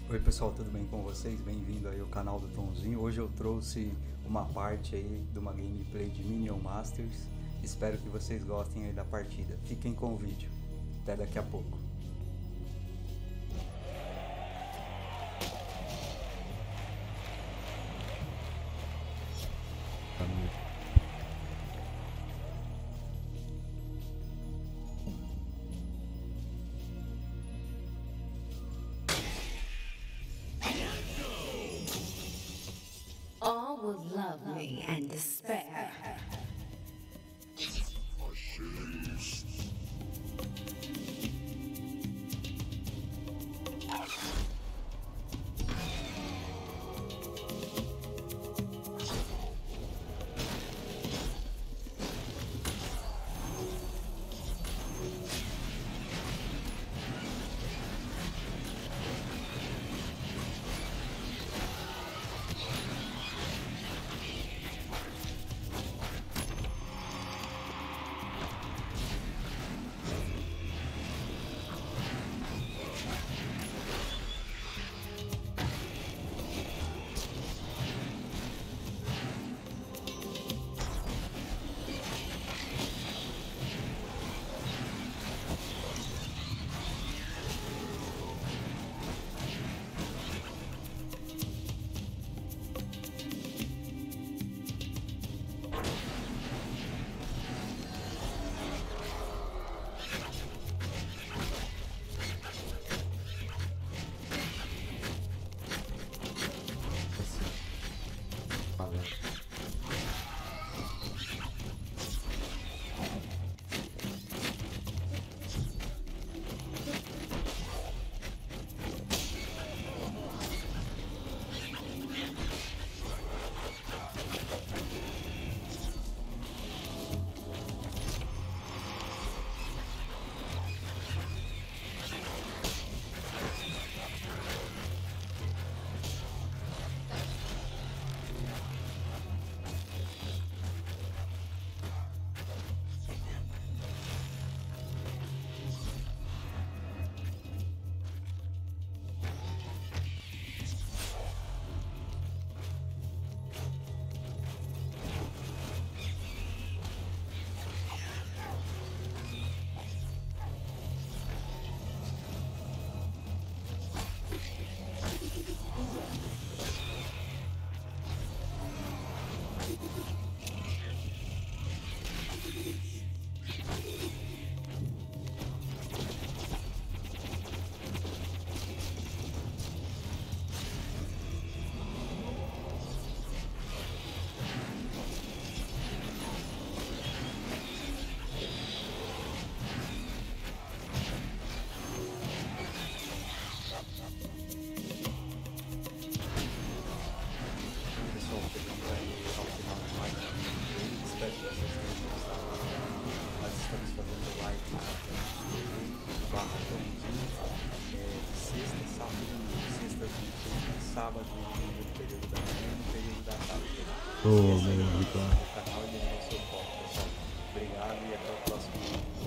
Oi pessoal, tudo bem com vocês? Bem-vindo aí ao canal do Tonzinho. Hoje eu trouxe uma parte aí de uma gameplay de Minion Masters. Espero que vocês gostem aí da partida. Fiquem com o vídeo. Até daqui a pouco. All would love me and despair. Pessoal, chegando aí ao final de mais uma gameplay. Espero que vocês tenham gostado. Nós estamos fazendo live barra Tonzinho, sexta, sábado e domingo. Sexta, 21, sábado no período da manhã e no período da tarde. Ô, Esse aí é meu o Vitor. canal e o seu foco, pessoal. Obrigado e até o próximo vídeo.